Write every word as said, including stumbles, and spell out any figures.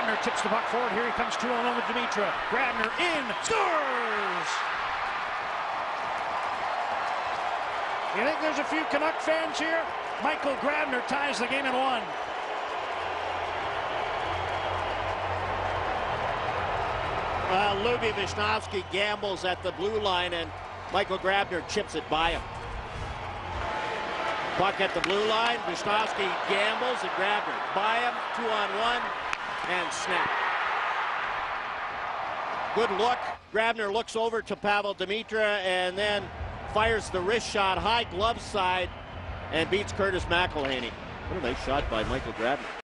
Grabner tips the puck forward. Here he comes two on one with Dimitra. Grabner in, scores! You think there's a few Canuck fans here? Michael Grabner ties the game in one. Well, Luby Vishnowsky gambles at the blue line, and Michael Grabner chips it by him. Puck at the blue line. Vishnowsky gambles, and Grabner by him. Two on one, and snap. Good look. Grabner looks over to Pavel Dimitra, and then fires the wrist shot, high glove side, and beats Curtis McElhaney. What a nice shot by Michael Grabner.